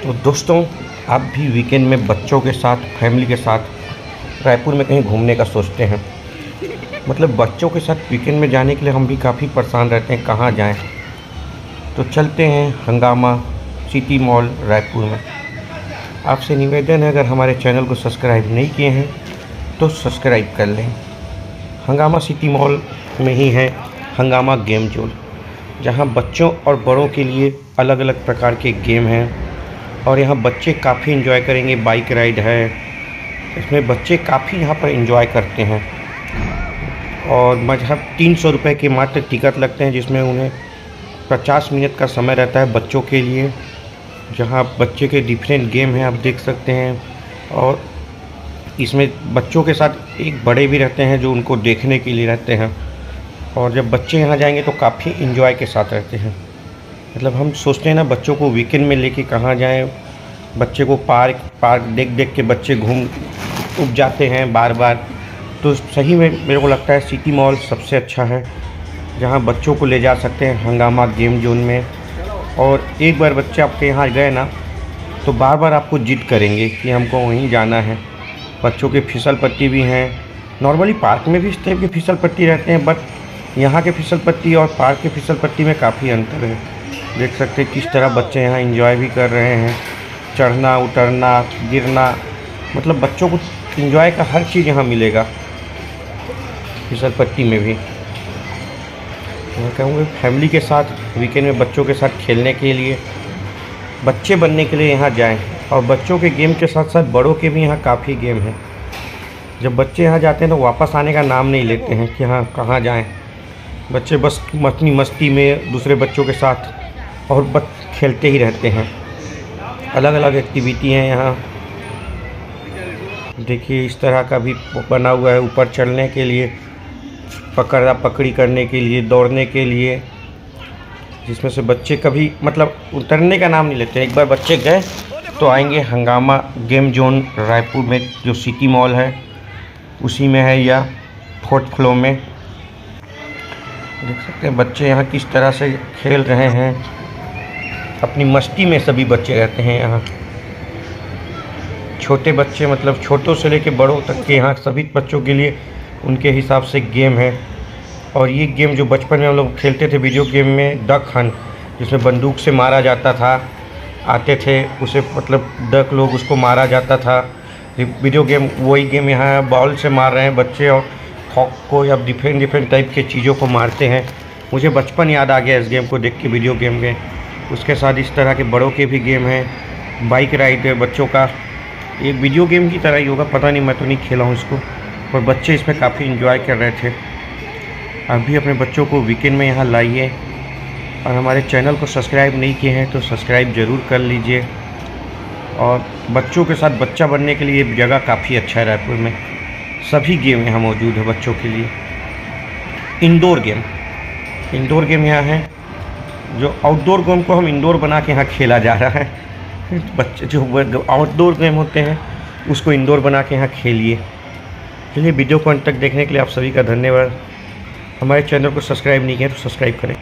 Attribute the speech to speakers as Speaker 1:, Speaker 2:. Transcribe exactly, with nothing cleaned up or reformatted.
Speaker 1: तो दोस्तों, आप भी वीकेंड में बच्चों के साथ, फैमिली के साथ रायपुर में कहीं घूमने का सोचते हैं। मतलब बच्चों के साथ वीकेंड में जाने के लिए हम भी काफ़ी परेशान रहते हैं, कहाँ जाएं। तो चलते हैं हंगामा सिटी मॉल रायपुर में। आपसे निवेदन है, अगर हमारे चैनल को सब्सक्राइब नहीं किए हैं तो सब्सक्राइब कर लें। हंगामा सिटी मॉल में ही है हंगामा गेम जोन, जहां बच्चों और बड़ों के लिए अलग अलग प्रकार के गेम हैं और यहां बच्चे काफ़ी एंजॉय करेंगे। बाइक राइड है, इसमें बच्चे काफ़ी यहां पर एंजॉय करते हैं। और मजहब तीन सौ रुपये के मात्र टिकट लगते हैं, जिसमें उन्हें पचास मिनट का समय रहता है बच्चों के लिए, जहां बच्चे के डिफरेंट गेम हैं, आप देख सकते हैं। और इसमें बच्चों के साथ एक बड़े भी रहते हैं जो उनको देखने के लिए रहते हैं। और जब बच्चे यहाँ जाएंगे तो काफ़ी इंजॉय के साथ रहते हैं। मतलब हम सोचते हैं ना, बच्चों को वीकेंड में लेके कहाँ जाएं। बच्चे को पार्क पार्क देख देख के बच्चे घूम उब जाते हैं बार बार। तो सही में मेरे को लगता है सिटी मॉल सबसे अच्छा है, जहाँ बच्चों को ले जा सकते हैं हंगामा गेम जोन में। और एक बार बच्चे आपके यहाँ गए ना, तो बार बार आपको जिद करेंगे कि हमको वहीं जाना है। बच्चों के फिसल पट्टी भी हैं। नॉर्मली पार्क में भी इस टाइप के फिसल पट्टी रहते हैं, बट यहाँ के फिसल पट्टी और पार्क के फिसल पट्टी में काफ़ी अंतर है। देख सकते हैं किस तरह बच्चे यहाँ एंजॉय भी कर रहे हैं। चढ़ना, उतरना, गिरना, मतलब बच्चों को एंजॉय का हर चीज़ यहाँ मिलेगा फिसल पट्टी में भी। मैं कहूँगा फैमिली के साथ वीकेंड में बच्चों के साथ खेलने के लिए, बच्चे बनने के लिए यहाँ जाएं। और बच्चों के गेम के साथ साथ बड़ों के भी यहाँ काफ़ी गेम हैं। जब बच्चे यहाँ जाते हैं तो वापस आने का नाम नहीं लेते हैं कि हाँ कहाँ जाएं। बच्चे बस अपनी मस्ती में दूसरे बच्चों के साथ और बस खेलते ही रहते हैं। अलग अलग एक्टिविटी हैं यहाँ। देखिए इस तरह का भी बना हुआ है, ऊपर चढ़ने के लिए, पकड़ा पकड़ी करने के लिए, दौड़ने के लिए, जिसमें से बच्चे कभी मतलब उतरने का नाम नहीं लेते। एक बार बच्चे गए तो आएंगे हंगामा गेम जोन रायपुर में, जो सिटी मॉल है उसी में है या फोर्थ फ्लोर में। देख सकते हैं बच्चे यहाँ किस तरह से खेल रहे हैं, अपनी मस्ती में सभी बच्चे रहते हैं यहाँ। छोटे बच्चे मतलब छोटों से लेकर बड़ों तक के यहाँ सभी बच्चों के लिए उनके हिसाब से गेम है। और ये गेम जो बचपन में हम लोग खेलते थे वीडियो गेम में, डक हंट, जिसमें बंदूक से मारा जाता था, आते थे उसे मतलब डक लोग, उसको मारा जाता था। वीडियो गेम वही गेम यहाँ बॉल से मार रहे हैं बच्चे, और हॉक को या डिफरेंट डिफरेंट टाइप के चीज़ों को मारते हैं। मुझे बचपन याद आ गया इस गेम को देख के, वीडियो गेम में। उसके साथ इस तरह के बड़ों के भी गेम हैं। बाइक राइड है बच्चों का, एक वीडियो गेम की तरह ही होगा, पता नहीं, मैं तो नहीं खेला हूँ इसको। और बच्चे इसमें काफ़ी एंजॉय कर रहे थे। आप भी अपने बच्चों को वीकेंड में यहाँ लाइए। और हमारे चैनल को सब्सक्राइब नहीं किए हैं तो सब्सक्राइब ज़रूर कर लीजिए। और बच्चों के साथ बच्चा बनने के लिए ये जगह काफ़ी अच्छा है रायपुर में। सभी गेम यहाँ मौजूद है बच्चों के लिए। इंडोर गेम इंडोर गेम यहाँ है, जो आउटडोर गेम को हम इंडोर बना के यहाँ खेला जा रहा है। बच्चे जो आउटडोर गेम होते हैं उसको इंडोर बना के यहाँ खेलिए। चलिए, वीडियो को अंत तक देखने के लिए आप सभी का धन्यवाद। हमारे चैनल को सब्सक्राइब नहीं किया तो सब्सक्राइब करें।